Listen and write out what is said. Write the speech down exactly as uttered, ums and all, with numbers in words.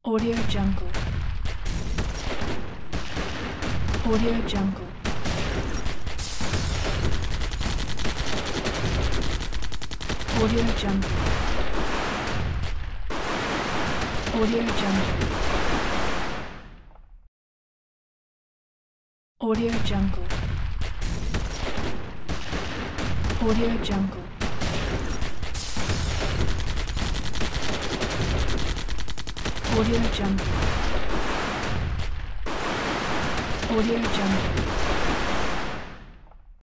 Audio Jungle. Audio Jungle. Audio Jungle. Audio Jungle. Audio Jungle. Audio Jungle. Audio Jungle. Audio Jungle.